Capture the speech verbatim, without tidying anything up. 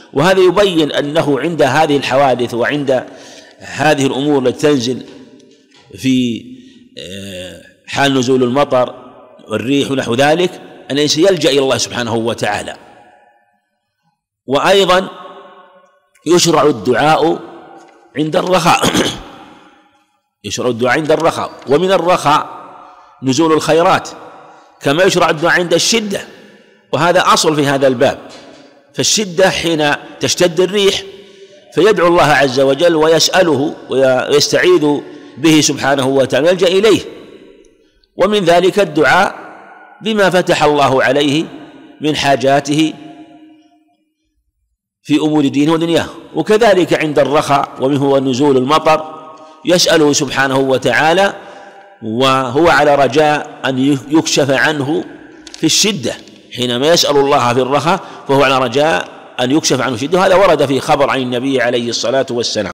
وهذا يبين أنه عند هذه الحوادث وعند هذه الأمور التي تنزل في حال نزول المطر والريح ونحو ذلك أن الإنسان يلجأ إلى الله سبحانه وتعالى. وأيضا يشرع الدعاء عند الرخاء يشرع الدعاء عند الرخاء، ومن الرخاء نزول الخيرات، كما يشرع الدعاء عند الشدة، وهذا أصل في هذا الباب. فالشدة حين تشتد الريح فيدعو الله عز وجل ويسأله ويستعيذ به سبحانه وتعالى يلجأ إليه، ومن ذلك الدعاء بما فتح الله عليه من حاجاته في أمور دينه ودنياه. وكذلك عند الرخاء ومنه نزول المطر يسأله سبحانه وتعالى، وهو على رجاء أن يكشف عنه في الشدة. حينما يسأل الله في الرخاء فهو على رجاء أن يكشف عنه الشدة. هذا ورد في خبر عن النبي عليه الصلاة والسلام.